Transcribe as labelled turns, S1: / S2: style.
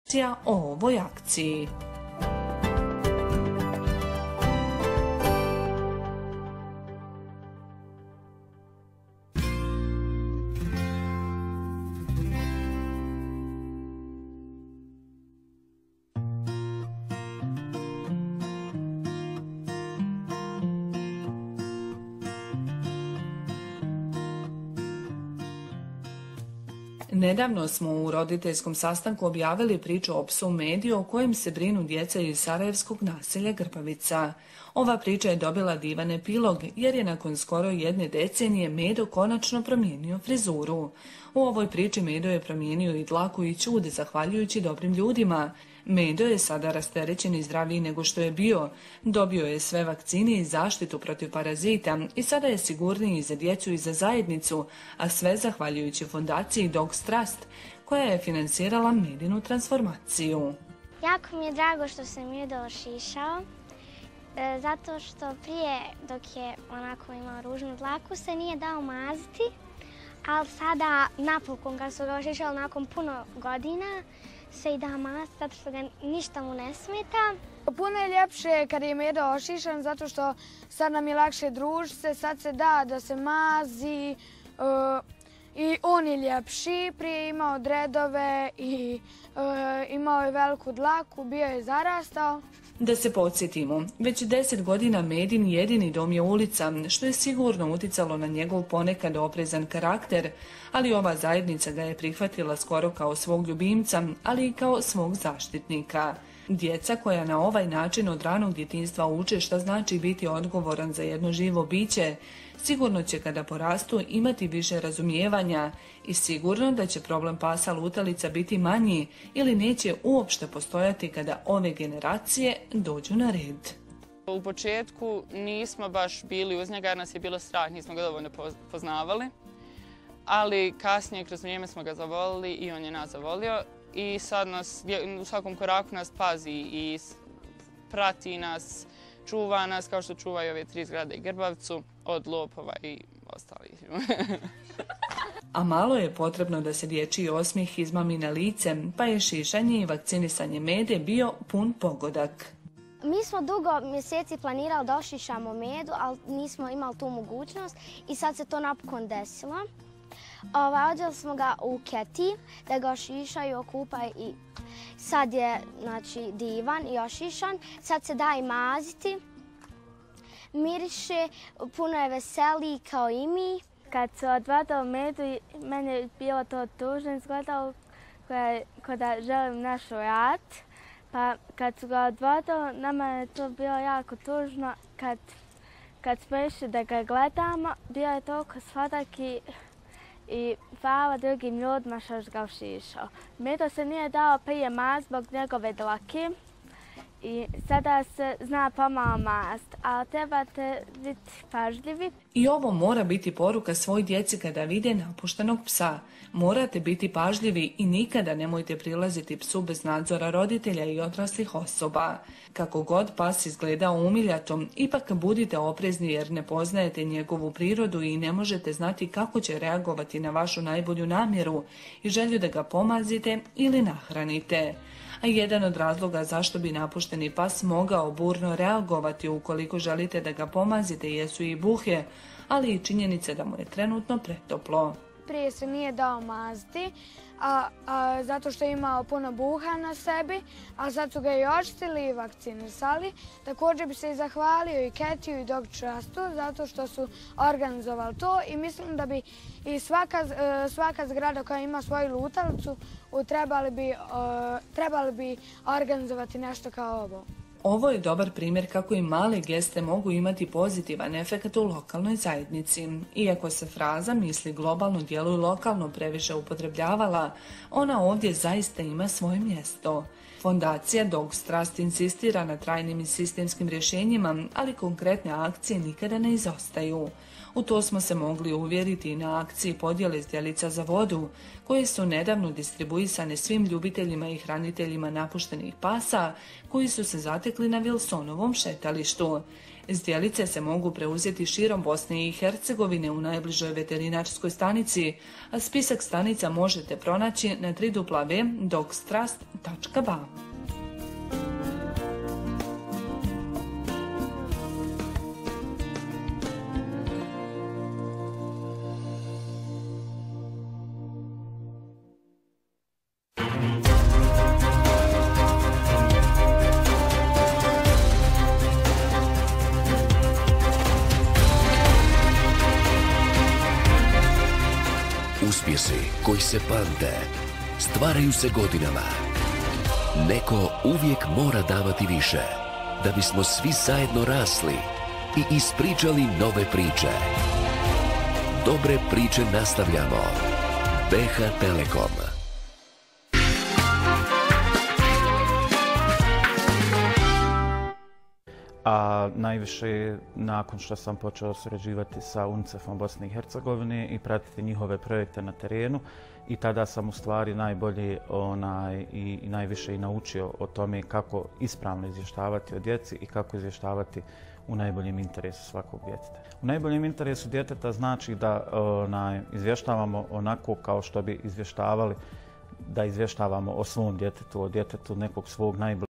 S1: o ovoj akciji. Nedavno smo u roditeljskom sastanku objavili priču o psu Medi o kojem se brinu djeca iz sarajevskog naselja Grbavica. Ova priča je dobila divan epilog jer je nakon skoro 1 decenije Medo konačno promijenio frizuru. U ovoj priči Medo je promijenio i dlaku i ćud zahvaljujući dobrim ljudima. Medo je sada rasterećen i zdraviji nego što je bio. Dobio je sve vakcine i zaštitu protiv parazita i sada je sigurniji za djecu i za zajednicu, a sve zahvaljujući fondaciji Dogs Trust, koja je financirala Medinu transformaciju.
S2: Jako mi je drago što se Medo ošišao, zato što prije, dok je onako imao ružnu dlaku, se nije dao maziti, ali sada napokon kad su ga ošišali nakon puno godina, se i da maziti zato što ga ništa mu ne smeta.
S3: Puno je ljepše kad je Medo ošišan zato što sad nam je lakše družiti, sad se da se mazi i on je ljepši. Prije je imao dredove i imao je veliku dlaku, bio je zarastao.
S1: Da se podsjetimo, već 10 godina Medin jedini dom je ulica, što je sigurno uticalo na njegov ponekad oprezan karakter, ali ova zajednica ga je prihvatila skoro kao svog ljubimca, ali i kao svog zaštitnika. Djeca koja na ovaj način od ranog djetinjstva uče šta znači biti odgovoran za jedno živo biće, sigurno će kada porastu imati više razumijevanja i sigurno da će problem pasa lutalica biti manji ili neće uopšte postojati kada ove generacije dođu na red.
S4: U početku nismo baš bili uz njega jer nas je bilo strah, nismo ga dovoljno poznavali, ali kasnije kroz vrijeme smo ga zavolili i on je nas zavolio i sad nas u svakom koraku nas pazi i prati nas, čuva nas kao što čuvaju ove 3 zgrade i Grbavcu od lopova i ostalih.
S1: A malo je potrebno da se dječji osmijeh izmami na lice, pa je šišanje i vakcinisanje Mede bio pun pogodak.
S2: Mi smo dugo mjeseci planirali da ošišamo Medu, ali nismo imali tu mogućnost i sad se to napokon desilo. Odveli smo ga u keti da ga ošišaju, okupaju i sad je divan i ošišan. Sad se da i maziti. Miriše, puno je veseliji kao i mi.
S5: Kad su odvadao Medu, meni je bilo to tužno izgledalo kao da želim naš rat. Pa kad su ga odvadao, nama je to bilo jako tužno. Kad smo išli da ga gledamo, bio je toliko sladak i hvala drugim ljudima što ga ošišao. Medo se nije dao prije mast zbog njegove dlake i sada se zna pomalo mast, ali trebate biti pažljivi.
S1: I ovo mora biti poruka svoj djeci kada vide napuštenog psa. Morate biti pažljivi i nikada nemojte prilaziti psu bez nadzora roditelja i odraslih osoba. Kako god pas izgleda umiljatom, ipak budite oprezni jer ne poznajete njegovu prirodu i ne možete znati kako će reagovati na vašu najbolju namjeru i želju da ga pomazite ili nahranite. A jedan od razloga zašto bi napušteni pas mogao burno reagovati ukoliko želite da ga pomazite jesu i buhe, ali i činjenica da mu je trenutno pretoplo.
S3: Prije se nije dao maziti, zato što je imao puno buha na sebi, a sad su ga i očistili i vakcinisali. Također bi se i zahvalio i Ketiju i Dog Trustu zato što su organizovali to i mislim da bi i svaka zgrada koja ima svoju lutalicu trebali bi organizovati nešto kao ovo.
S1: Ovo je dobar primjer kako i male geste mogu imati pozitivan efekt u lokalnoj zajednici. Iako se fraza misli globalno djeluju lokalno previše upotrebljavala, ona ovdje zaista ima svoje mjesto. Fondacija Dogs Trust insistira na trajnim i sistemskim rješenjima, ali konkretne akcije nikada ne izostaju. U to smo se mogli uvjeriti i na akciji podjele zdjelica za vodu, koje su nedavno distribuisane svim ljubiteljima i hraniteljima napuštenih pasa, koji su se zatekli zatekli na Wilsonovom šetalištu. Zdjelice se mogu preuzeti širom Bosne i Hercegovine u najbližoj veterinarskoj stanici, a spisak stanica možete pronaći na www.dogstrust.ba.
S6: Uspjesi koji se pamte, stvaraju se godinama. Neko uvijek mora davati više, da bismo svi zajedno rasli i ispričali nove priče. Dobre priče nastavljamo. BH Telekom.
S7: A najviše nakon što sam počeo surađivati sa UNICEF-om Bosne i Hercegovine i pratiti njihove projekte na terenu, i tada sam u stvari najbolje i najviše i naučio o tome kako ispravno izvještavati o djeci i kako izvještavati u najboljem interesu svakog djeteta. U najboljem interesu djeteta znači da izvještavamo onako kao što bi izvještavali, da izvještavamo o svom djetetu, o djetetu nekog svog najbližeg